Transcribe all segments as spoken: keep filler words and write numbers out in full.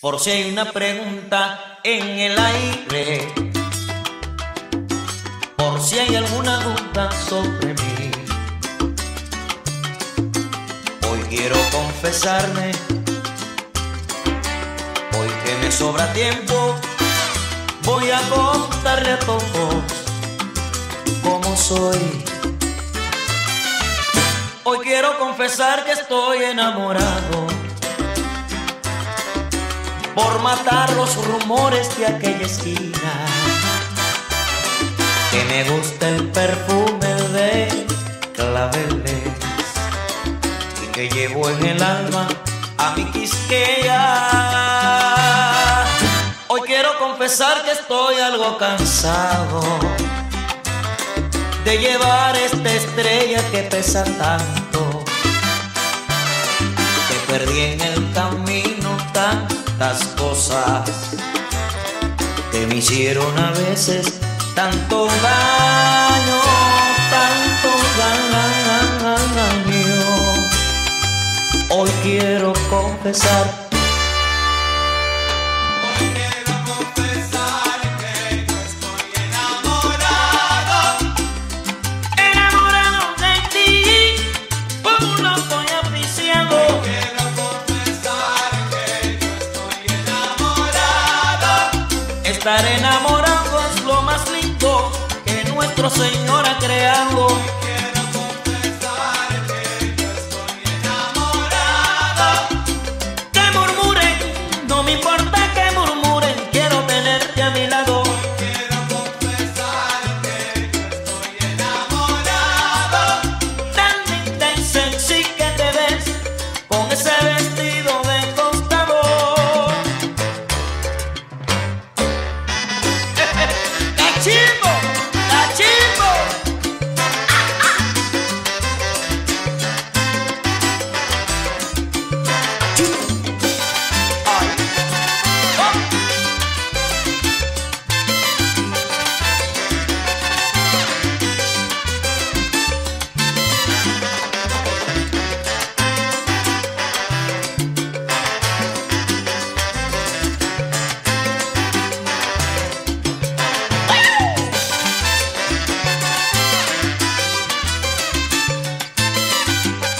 Por si hay una pregunta en el aire, por si hay alguna duda sobre mí, hoy quiero confesarme, hoy que me sobra tiempo, voy a contarle a todos cómo soy. Hoy quiero confesar que estoy enamorado, por matar los rumores de aquella esquina, que me gusta el perfume de claveles y que llevo en el alma a mi Quisqueya. Hoy quiero confesar que estoy algo cansado de llevar esta estrella que pesa tanto, que perdí en el camino tantas cosas que me hicieron a veces tanto daño, tanto daño. Hoy quiero confesar, estar enamorado es lo más lindo que nuestro Señor ha creado. Quiero confesar que yo estoy enamorado. Que murmuren, no me importa que murmuren, quiero tenerte a mi lado. Quiero confesar que yo estoy enamorado. Tan linda y sexy que te ves con ese vestido de costado. ¡Cachimbo! ¡Cachimbo! ¡Ay! ¡Oh!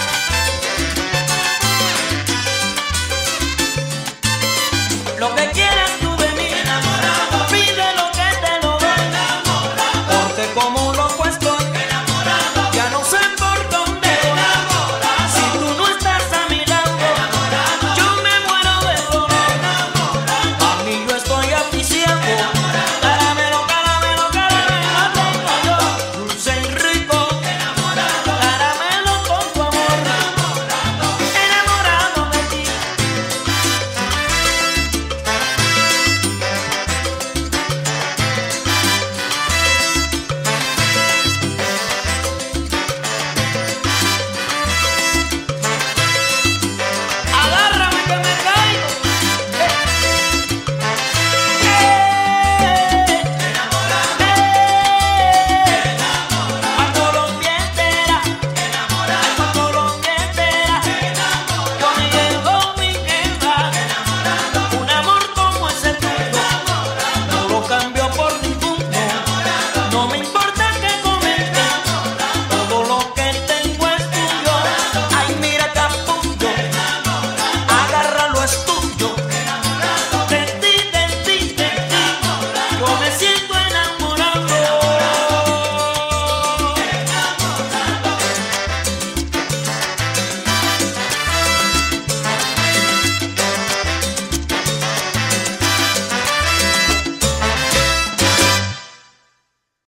Lo que quiero